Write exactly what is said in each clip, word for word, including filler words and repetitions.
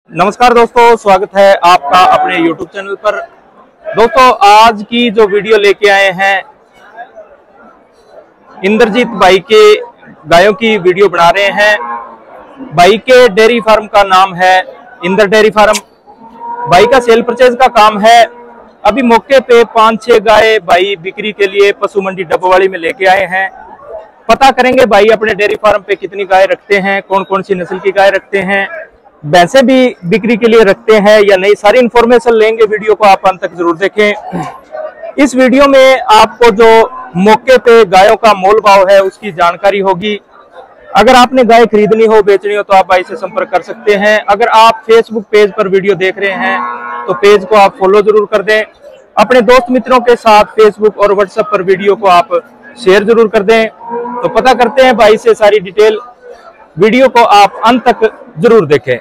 नमस्कार दोस्तों, स्वागत है आपका अपने YouTube चैनल पर। दोस्तों, आज की जो वीडियो लेके आए हैं, इंद्रजीत भाई के गायों की वीडियो बना रहे हैं। भाई के डेयरी फार्म का नाम है इंद्र डेयरी फार्म। भाई का सेल परचेज का काम है। अभी मौके पे पांच छह गाय भाई बिक्री के लिए पशु मंडी डबवाली में लेके आए हैं। पता करेंगे भाई अपने डेयरी फार्म पे कितनी गाय रखते हैं, कौन कौन सी नस्ल की गाय रखते हैं, भैंसे भी बिक्री के लिए रखते हैं या नहीं, सारी इन्फॉर्मेशन लेंगे। वीडियो को आप अंत तक जरूर देखें। इस वीडियो में आपको जो मौके पे गायों का मोल भाव है उसकी जानकारी होगी। अगर आपने गाय खरीदनी हो, बेचनी हो तो आप भाई से संपर्क कर सकते हैं। अगर आप फेसबुक पेज पर वीडियो देख रहे हैं तो पेज को आप फॉलो जरूर कर दें। अपने दोस्त मित्रों के साथ फेसबुक और व्हाट्सएप पर वीडियो को आप शेयर जरूर कर दें। तो पता करते हैं भाई से सारी डिटेल। वीडियो को आप अंत तक जरूर देखें।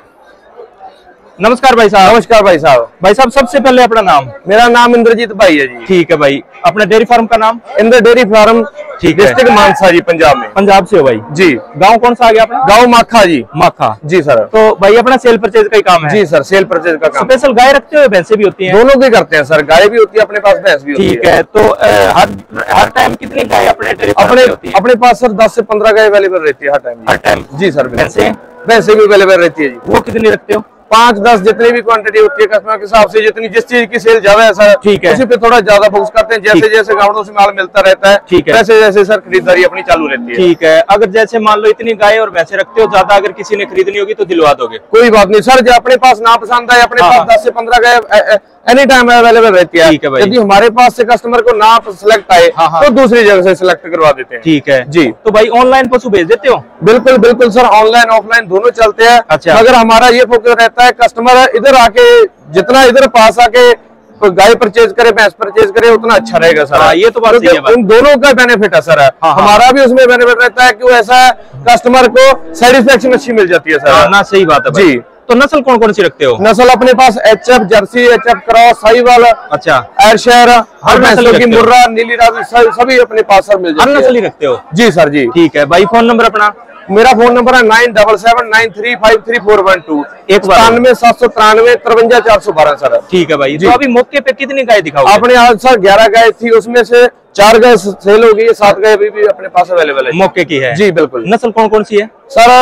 नमस्कार भाई साहब। नमस्कार भाई साहब। भाई साहब, सबसे पहले अपना नाम। मेरा नाम इंद्रजीत भाई है जी। ठीक है भाई। अपना डेयरी फार्म का नाम? Indra dairy farm, district Mansa ji, Punjab में। पंजाब से हो भाई जी। गांव कौन सा आ गया अपना? गांव माखा जी। माखा जी सर। तो भाई अपना सेल परचेज का ही काम है? जी सर, सेल परचेज का काम। स्पेशल गाय रखते हो, भैंसे भी होती हैं? दोनों भी करते हैं सर, गाय भी होती है अपने पास, भैंस भी होती है। ठीक है। तो हर हर टाइम कितनी गाय अपने अपने अपने पास सर दस से पंद्रह गाय अवेलेबल रहती है हर टाइम। हर टाइम? जी सर। भैंसे? भैंसे भी अवेलेबल रहती है जी। वो कितनी रखते हो? पाँच दस जितनी भी क्वांटिटी होती है कस्टमर के हिसाब से, जितनी जिस चीज की सेल ज्यादा है सर, ठीक है, उसी पे थोड़ा ज्यादा फोकस करते हैं। जैसे जैसे गाँवों से माल मिलता रहता है, ठीक है, वैसे जैसे सर खरीदारी अपनी चालू रहती है। ठीक है। अगर जैसे मान लो इतनी गाय और भैंसे रखते हो ज्यादा, अगर किसी ने खरीदनी होगी तो दिलवा दोगे? कोई बात नहीं सर, जो अपने पास ना पसंद है, अपने पास दस से पंद्रह गाय एनी टाइम अवेलेबल रहती है। ठीक है भाई। यदि हमारे पास से कस्टमर को ना सिलेक्ट आए तो दूसरी जगह से सिलेक्ट करवा देते हैं। ठीक है जी। तो भाई ऑनलाइन पशु भेज देते हो? बिल्कुल बिल्कुल सर, ऑनलाइन ऑफलाइन दोनों चलते हैं। अच्छा। मगर हमारा ये फोकस रहता है कस्टमर इधर आके, जितना इधर पास आके गाय परचेज करे, भैंस परचेज करे, उतना अच्छा रहेगा सर। हाँ, ये तो बात सही है। उन दोनों का बेनिफिट है सर। हाँ, हमारा भी उसमें बेनिफिट रहता है कि वो ऐसा कस्टमर को सेटिस्फेक्शन अच्छी मिल जाती है सर। ना सही बात है जी। तो नस्ल कौन कौन सी रखते हो? नस्ल अपने पास H F Jersey, H F cross, Sahiwal, अच्छा, एयरशेयर, हर नस्ल की मुर्रा, नीली रावी, सभी अपने पास सर मिल जाती है। हर नस्ल ही रखते हो? जी सर जी। ठीक है भाई। फोन नंबर अपना? मेरा फोन नंबर है nine double seven nine three five three four one two, एक बानवे सात सौ तिरानवे तिरवंजा चार सौ बारह सर। ठीक है भाई। तो अभी मौके पे कितनी गाय दिखाओ? आपने आज सर ग्यारह गाय थी, उसमें से चार गाय सेल हो गई, सात गाय अभी भी अपने पास अवेलेबल है। मौके की है? जी बिल्कुल। नस्ल कौन कौन सी है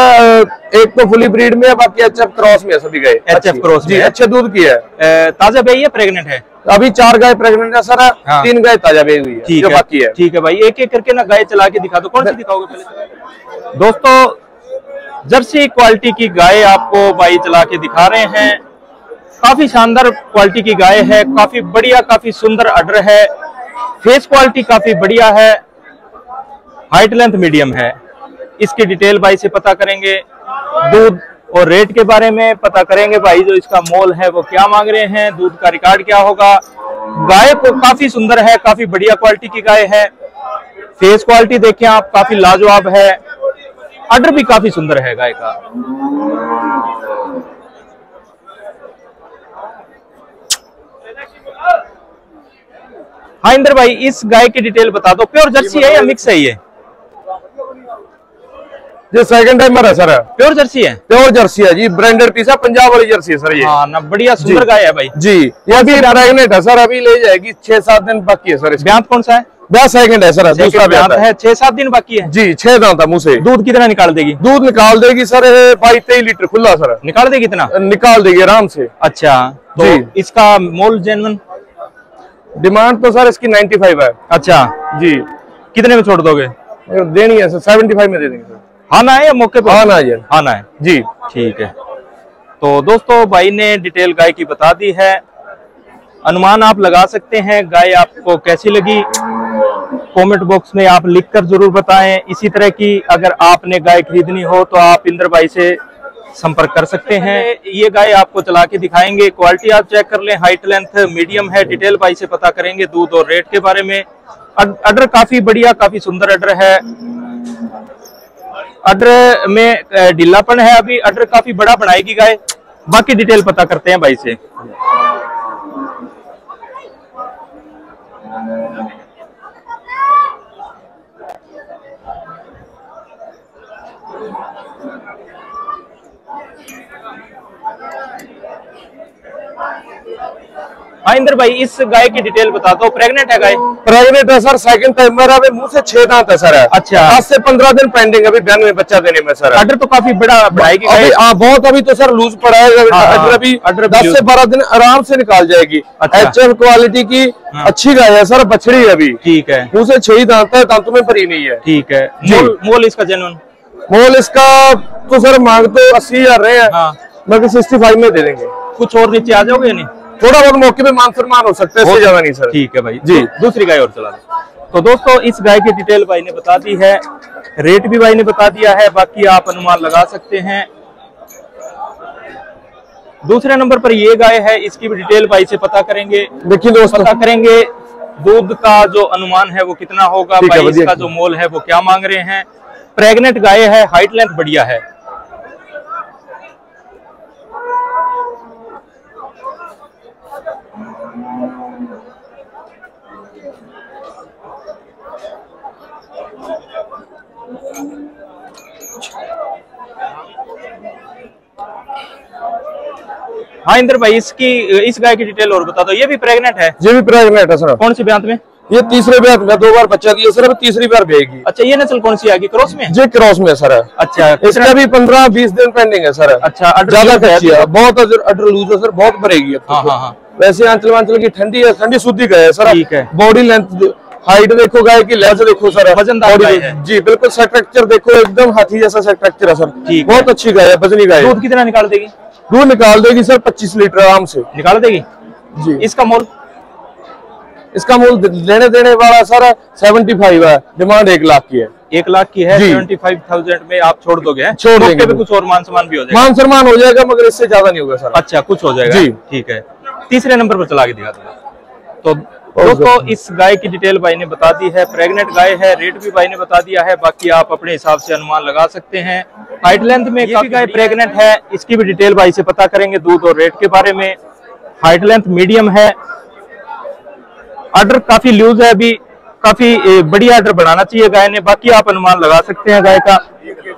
सर? एक तो फुली ब्रीड में है, बाकी एच एफ क्रॉस में सभी गाय। एच एफ क्रॉस जी, अच्छे दूध की है। ताजा बेई है, प्रेग्नेंट है? अभी चार गाय प्रेग्नेंट है सर। हाँ। तीन गाय ताजा बेई हुई है। ठीक है, बाकी है। ठीक है भाई, एक एक करके ना गाय चला के दिखा दो। कौन सी दिखाओगे पहले? दोस्तों, जर्सी क्वालिटी की गाय आपको भाई चला के दिखा रहे हैं। काफी शानदार क्वालिटी की गाय है, काफी बढ़िया, काफी सुंदर अडर है, फेस क्वालिटी काफी बढ़िया है, हाइट लेंथ मीडियम है। इसकी डिटेल भाई से पता करेंगे, दूध और रेट के बारे में पता करेंगे। भाई जो इसका मोल है वो क्या मांग रहे हैं, दूध का रिकॉर्ड क्या होगा। गाय को काफी सुंदर है, काफी बढ़िया क्वालिटी की गाय है। फेस क्वालिटी देखें आप, काफी लाजवाब है। अडर भी काफी सुंदर है गाय का। हाँ इंदर भाई, इस गाय की डिटेल बता दो। प्योर जर्सी है या मिक्स है ये? ये सेकंड टाइम है सर। प्योर जर्सी है? प्योर जर्सी है जी, ब्रांडेड पीस है, पंजाब वाली जर्सी है सर ये। हाँ ना, बढ़िया सुंदर गाय है भाई जी। ये अभी प्रेग्नेंट है सर, अभी ले जाएगी, छह सात दिन बाकी है सर। ब्यांत कौन सा है? ब्याह सेकंड है सर, दूसरा ब्यांत है। छह सात दिन बाकी है जी। छह दांत है मुंह से। दूध कितना निकाल देगी? दूध निकाल देगी सर बाईस तेईस लीटर खुला सर। निकाल देगी कितना? निकाल देगी आराम से। अच्छा, तो जी। इसका मोल जेन्युइन डिमांड तो सर इसकी नाइन्टी फाइव है। अच्छा जी। कितने में छोड़ दोगे? देनी है सर, सेवेंटी फाइव में दे देंगे सर। हाँ ना है या मौके पर? हाँ ना है। हाँ ना है जी। ठीक है। तो दोस्तों, भाई ने डिटेल गाय की बता दी है। अनुमान आप लगा सकते हैं। गाय आपको कैसी लगी कमेंट बॉक्स में आप लिखकर जरूर बताएं। इसी तरह की अगर आपने गाय खरीदनी हो तो आप इंद्र भाई से संपर्क कर सकते हैं। ये गाय आपको चला के दिखाएंगे, क्वालिटी आप चेक कर लें, हाइट लेंथ मीडियम है। डिटेल भाई से पता करेंगे दूध और रेट के बारे में। अडर काफी बढ़िया, काफी सुंदर अडर है। अडर में ढीलापन है, अभी अडर काफी बड़ा बनाएगी गाय। बाकी डिटेल पता करते हैं भाई से। हाँ इंदर भाई, इस गाय की डिटेल बता दो। प्रेग्नेंट है गाय? प्रेग्नेंट है सर, सेकंड टाइमर है, मुंह से छह दांत है सर। अच्छा, दस से पंद्रह दिन पेंडिंग अभी बहन में बच्चा देने में सर। अडर तो काफी बड़ा बढ़ाएगी अभी आ, बहुत अभी तो सर लूज पड़ा है अडर, अभी दस से बारह दिन आराम से निकाल जाएगी। एच एफ क्वालिटी की अच्छी गाय है सर, बछड़ी है अभी। ठीक है, मुंह से छह दांत है, दांतों में भरी नहीं है। ठीक है, मोल, मोल इसका जेन्युइन मोल इसका तो सर मांग तो अस्सी हजार रहे हैं, बाकी सिक्सटी फाइव में दे देंगे। कुछ और नीचे आ जाओगे? नहीं, थोड़ा बहुत मौके पे मान सम्मान हो सकता है, इससे ज्यादा नहीं सर। ठीक है भाई जी, दूसरी गाय और चला दो। तो दोस्तों इस गाय की डिटेल भाई ने बता दी है, रेट भी भाई ने बता दिया है, बाकी आप अनुमान लगा सकते हैं। दूसरे नंबर पर ये गाय है, इसकी भी डिटेल भाई से पता करेंगे। देखिए दोस्तों, पता करेंगे दूध का जो अनुमान है वो कितना होगा, भाई इसका जो मोल है वो क्या मांग रहे हैं। प्रेग्नेंट गाय है, हाइट लेंथ बढ़िया है। हाँ इंदर भाई, इसकी इस गाय की डिटेल और बता दो। ये भी प्रेग्नेंट है? ये भी प्रेग्नेंट है सर। कौन सी ब्यांत में? ये तीसरे ब्यांत में, दो बार बच्चा दिया सर, अब तीसरी बार भेजेगी। अच्छा, ये नस्ल कौन सी आएगी? क्रॉस में? जी क्रॉस में सर। अच्छा, इसका भी पंद्रह बीस दिन पेंडिंग है सर। अच्छा, ज्यादा कच्ची है, बहुत अडर लूज है सर, बहुत भरेगी। हाँ हाँ हाँ। वैसे आंचल वांचल की ठंडी है, ठंडी शुद्धि गाय है सर। ठीक है, बॉडी लेंथ, हाइट देखो गाय की, लेंथ देखो सर, वजनदार गाय है जी। बिल्कुल स्ट्रक्चर देखो, एकदम हाथी जैसा स्ट्रक्चर है सर। बहुत अच्छी गाय है, वजनी गाय। दूध कितना निकाल देगी? दूध निकाल देगी सर पच्चीस लीटर आराम से निकाल देगी जी। इसका मोल? इसका मोल लेने देने वाला सर सेवेंटी फाइव है, डिमांड एक लाख की है। एक लाख की है, सेवेंटी फाइव थाउजेंड में आप छोड़ दोगे? छोड़ देंगे, कुछ और मान सम्मान भी हो जाएगा? मान सम्मान हो जाएगा, मगर इससे ज्यादा नहीं होगा सर। अच्छा, कुछ हो जाएगा जी। ठीक है, तीसरे नंबर पर चला के दिखा दो। तो दोस्तों इस गाय की डिटेल भाई ने बता दी है, प्रेग्नेंट गाय है, रेट भी भाई ने बता दिया है, बाकी आप अपने हिसाब से अनुमान लगा सकते हैं। हाइट लेंथ में काफी गाय प्रेग्नेंट है, इसकी भी डिटेल भाई से पता करेंगे, दूध और रेट के बारे में। हाइट लेंथ मीडियम है, ऑर्डर काफी लूज है, अभी काफी बड़ी ऑर्डर बनाना चाहिए गाय ने, बाकी आप अनुमान लगा सकते हैं गाय का।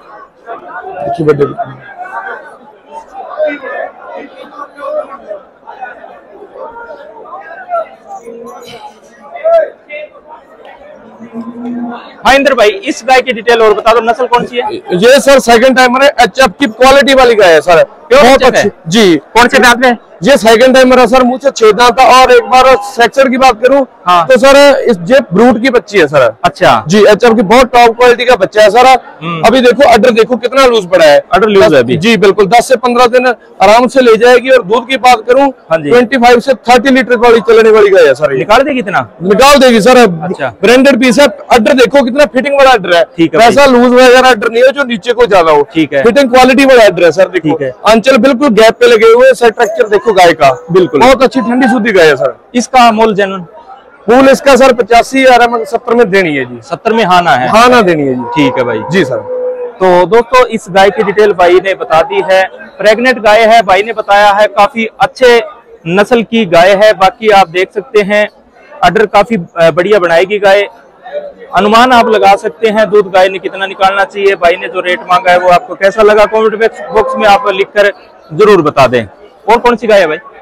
हाँ इंदर भाई, इस गाय की डिटेल और बता दो, नस्ल कौन सी है? ये सर सेकंड टाइमर है, एच एफ की क्वालिटी वाली गाय है सर, बहुत अच्छी जी। कौन से दांत में? ये सेकंड टाइमर है सर, मुझे से छह दांत था। और एक बार सेक्शन की बात करूं हाँ। तो सर इस ये ब्रूट की बच्ची है सर। अच्छा जी, एच एफ की बहुत टॉप क्वालिटी का बच्चा है सर। अभी देखो अडर देखो कितना लूज पड़ा है, अडर लूज है अभी जी। बिल्कुल दस से पंद्रह दिन आराम से ले जाएगी। और दूध की बात करूं ट्वेंटी फाइव से थर्टी लीटर वाली चलने वाली गाय है सर। निकाल देगी कितना? निकाल देगी सर। अच्छा, ब्रांडेड पीस है। अडर देखो कितना फिटिंग वाला अडर है, वैसा लूज वगैरह अडर नहीं है जो नीचे को ज्यादा हो। ठीक है, फिटिंग क्वालिटी वाला अडर है सर। देखो अंचल बिल्कुल गैप पे लगे हुए, स्ट्रक्चर देखो गाय का बिल्कुल बहुत अच्छी ठंडी शुद्धि गाय है सर। इसका मोल जेन्युइन मूल इसका सर पचासी हजार सत्तर में देनी है जी। सत्तर में हाँ ना है? हाँ ना देनी है जी। ठीक है भाई जी सर। तो दोस्तों इस गाय की डिटेल भाई ने बता दी है, प्रेग्नेंट गाय है, भाई ने बताया है, काफी अच्छे नस्ल की गाय है। बाकी आप देख सकते हैं अडर काफी बढ़िया बनाएगी गाय, अनुमान आप लगा सकते हैं दूध गाय ने कितना निकालना चाहिए। भाई ने जो रेट मांगा है वो आपको कैसा लगा, कमेंट बॉक्स में आप लिखकर जरूर बता दें। और कौन सी गाय है भाई?